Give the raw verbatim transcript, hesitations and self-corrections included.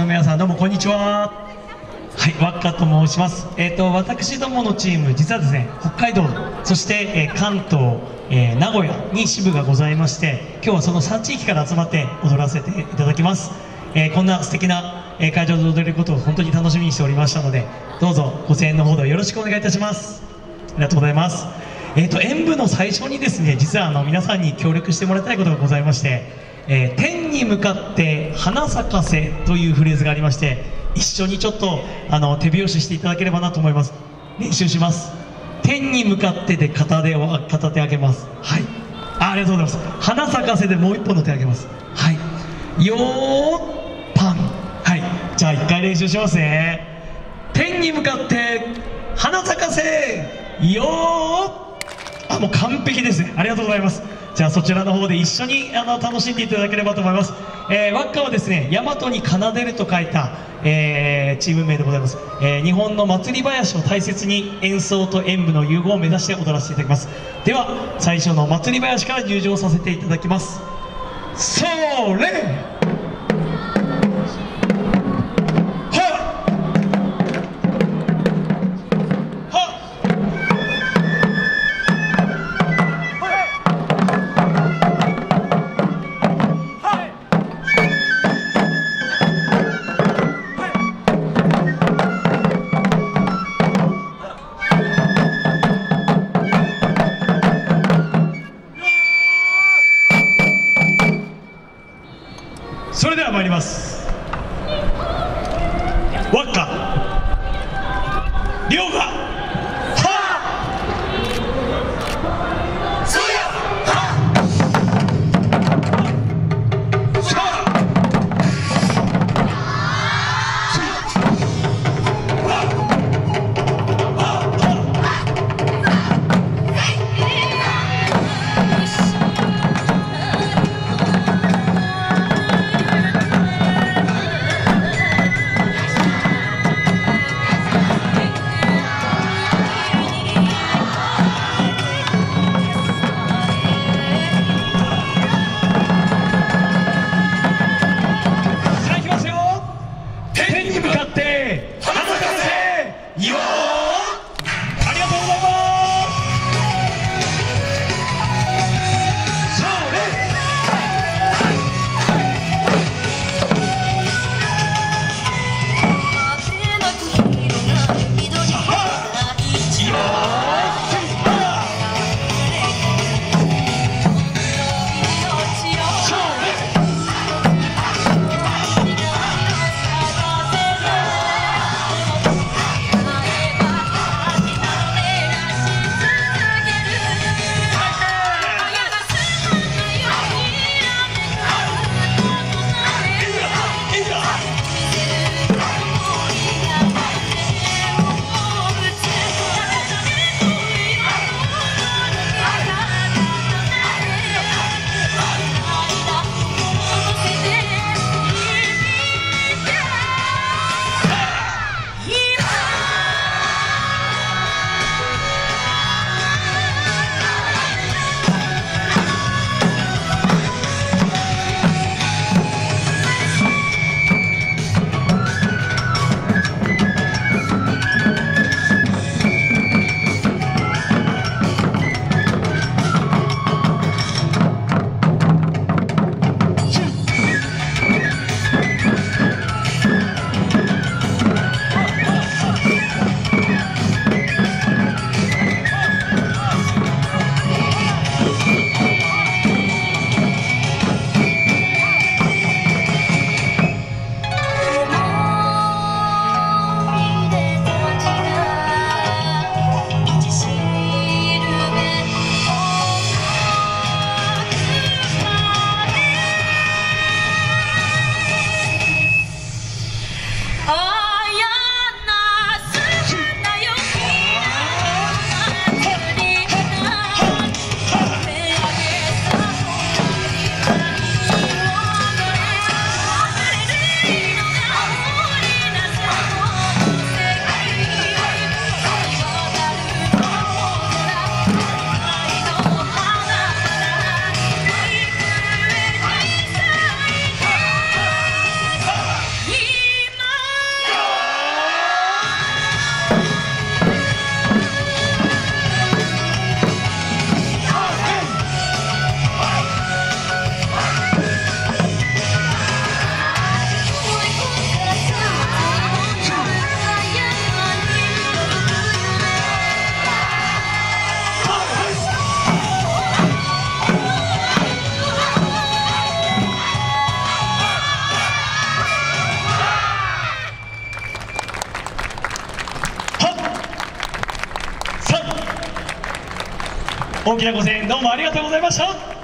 の皆さん、どうもこんにちは。はい、ワッカと申します。えっと私どものチーム、実はですね、北海道、そして、えー関東、えー名古屋に支部がございまして、今日はそのさん地域から集まって踊らせていただきます。えーこんな素敵な、えー会場で踊れることを本当に楽しみにしておりましたので、どうぞご声援のほどよろしくお願いいたします。ありがとうございます。えっと演舞の最初にですね、実はあの皆さんに協力してもらいたいことがございまして、えー天に向かって花咲かせというフレーズがありまして、一緒にちょっとあの手拍子していただければなと思います。練習します。天に向かってで片手を片手上げます。はい、あ、ありがとうございます。花咲かせでもう一本の手上げます。はい、よーパン。はい、じゃあ一回練習しますね。天に向かって花咲かせよー。あ、もう完璧ですね。ありがとうございます。じゃあそちらの方で一緒にあの楽しんでいただければと思います。えー、ワッカはですね、大和に奏でると書いた、えーチーム名でございます。えー日本の祭り囃子を大切に演奏と演舞の融合を目指して踊らせていただきます。では最初の祭り囃子から入場させていただきます。それ大きなご声援どうもありがとうございました。